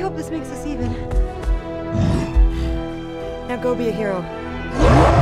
hope this makes us even. Now go be a hero.